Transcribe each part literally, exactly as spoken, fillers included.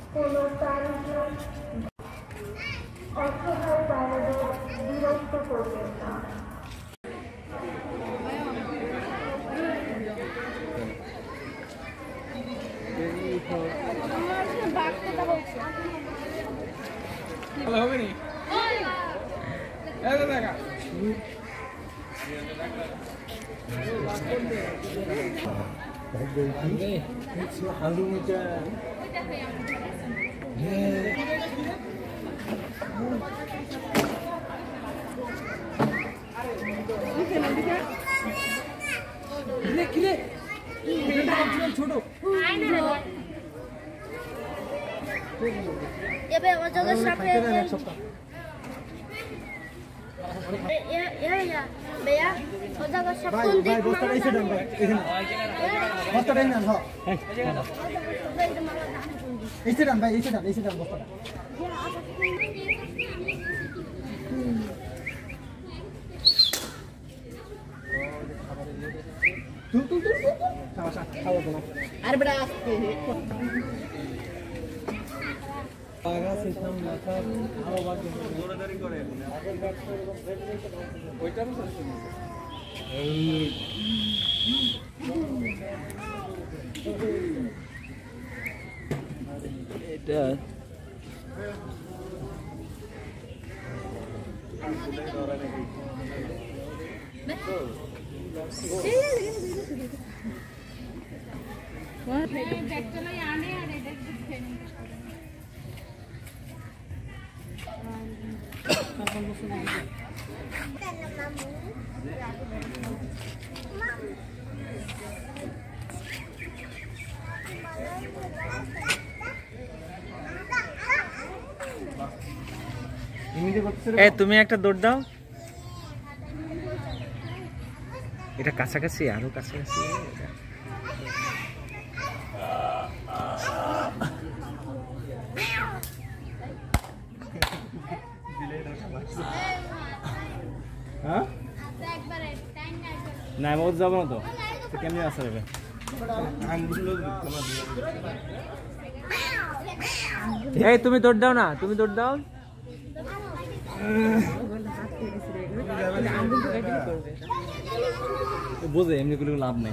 কোনো প্রাণীকে অসহায় প্রাণীদের বিরক্ত করবেন না। আলু মিটা ছোট এবার অজগর সাপে ভাইয়া অজগর সাপ কোন দিক বস্তাটা এসে দেন ভাই এখানে বস্তাটা নেন হ্যাঁ এসে দেন ভাই এসে দেন এসে দেন বস্তাটা তুই তুই তুই খাওয়া খাওয়া না আর বড় আসতে আগা সিস্টেম মাথা আলো বাকি দৌড়াদৌড়ি করে আগের ব্যাট ওইটারও চলছে এই এটা এ তুমি একটা দৌড় দাও এটা কাছাকাছি আরো কাছাকাছি হ্যাঁ না আমি যাবো না তো কেমনি আসা যাবে এই তুমি দৌড় দাও না তুমি দৌড় দাও বোঝে এমনি করে লাভ নেই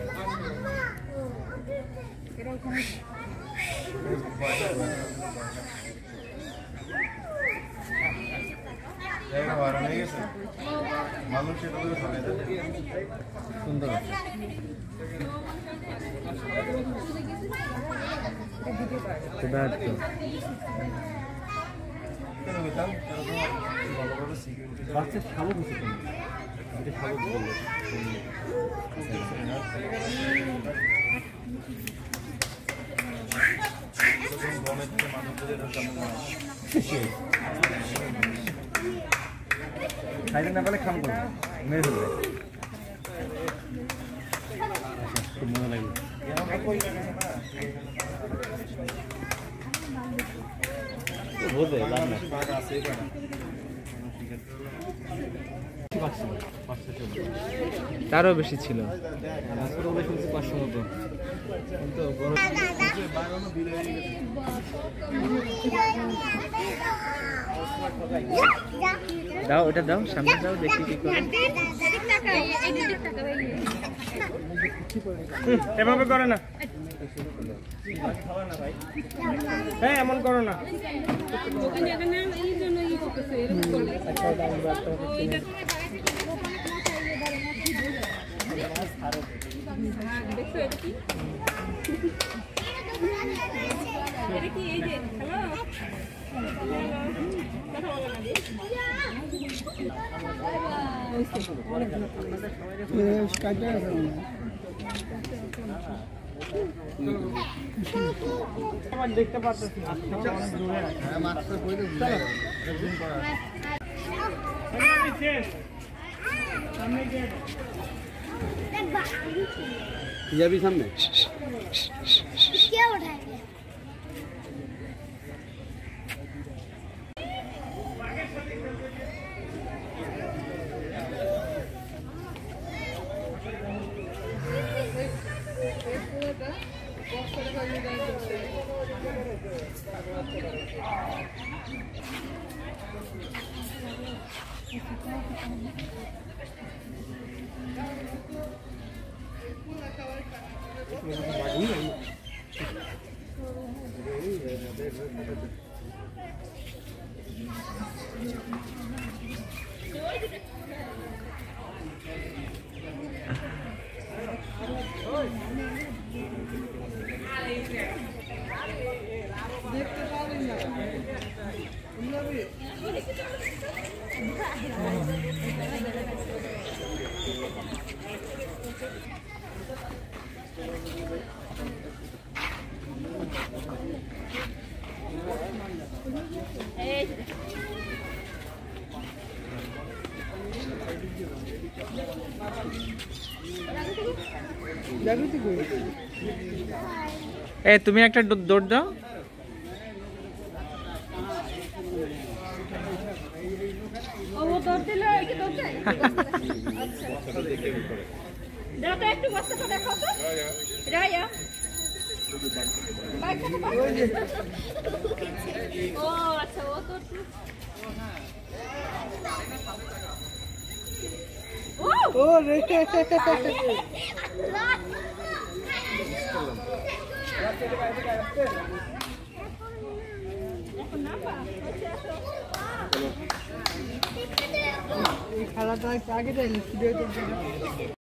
সুন্দর বাচ্চা শালক হচ্ছে এটা শালক বললো খাইতে না পেলে খাম করবে মেরে ফেলবে খুব মজা লাগবে বোঝে লাভ না তারও বেশি ছিল পাঁচশো মতো দাও ওটা দাও সামনে দাও দেখি কি করে এভাবে করে না হ্যাঁ এমন করো না দেখতে পাচ্ছি যাবি সামনে Thank you. এ তুমি একটা দৌ- দৌড় দাও। ও দৌড় দিলে কি দৌড় দেয়? দাও তো একটু বসে তো দেখো তো। রায়া। বাইক থেকে বাইক। ও আচ্ছা ও তো ও রে এই খেলাটা আগে যাইনি ভিডিও